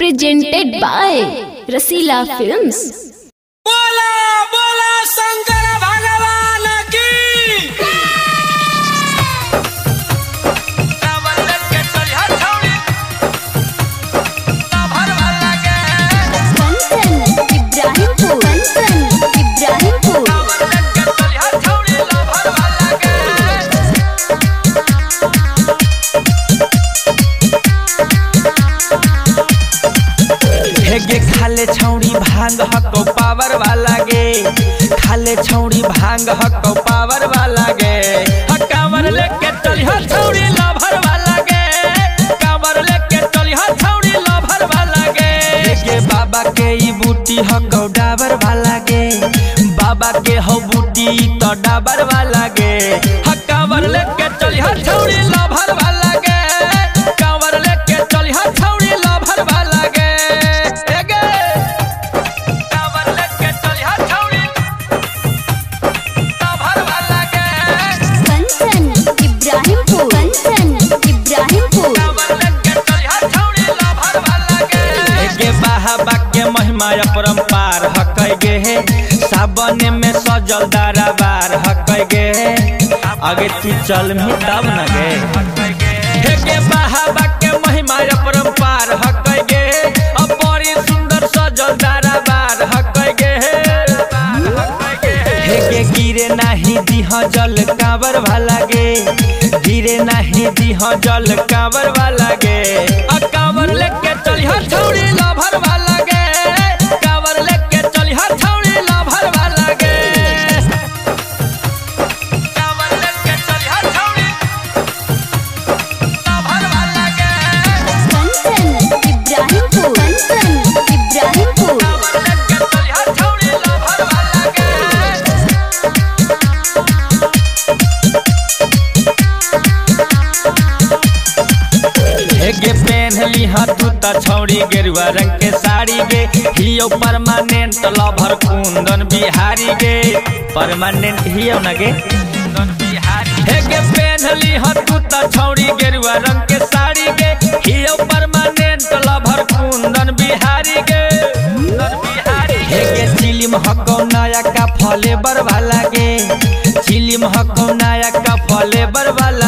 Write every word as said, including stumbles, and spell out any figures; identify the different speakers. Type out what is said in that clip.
Speaker 1: presented by Rasila Films.
Speaker 2: बोला बोला शंकर भगवान की
Speaker 3: हेगे खाले छौड़ी भांग हको पावर वाला गे खाले छौड़ी भांग हको पावर वाला गे कांवर लेके चली हो छौड़ी लभर वाला गे कांवर लेके चली हो छौड़ी लभर वाला गे हेगे बाबा के ई बूटी हको डाबर वाला गे बाबा के हो बूटी तो डाबर वाला गे कांवर लेके चली हो छौड़ी लभर वाला गे कांवर लेके चली हो छौड़ी लभर वाला गे महिमा अपरंपार हकै गे है सावन में सजल दरबार हकै गे आगे तू चल मी तब न गे हे गे बाबा के महिमा अपरंपार हकै गे अब बड़ी सुंदर सजल दरबार हकै गे हे गे गिरे नाही दिह जल कांवर वाला गे गिरे नाही दिह जल कांवर वाला गे आ कांवर लेके चली हो छौड़ी लभर वाला गे कांवर लेके चली हो छौड़ी लभर वाला गे कांवर लेके चली हो छौड़ी लभर वाला गे
Speaker 1: कंचन इब्राहिमपुर कंचन इब्राहिमपुर
Speaker 3: कांवर लेके चली हो छौड़ी लभर वाला गे हेगे पहनली हाथू त छौड़ी गेरुआ रंग के साड़ी गे हियो परमानेंट लभर कुंदन बिहारी गे परमानेंट हियो न गे कुंदन बिहारी हेगे पहनली हाथू त छौड़ी गेरुआ रंग के साड़ी गे हियो परमानेंट लभर कुंदन बिहारी गे कुंदन बिहारी हेगे चिलिम हको नया का फले बर वाला गे चिलिम हको नया का फले बर वाला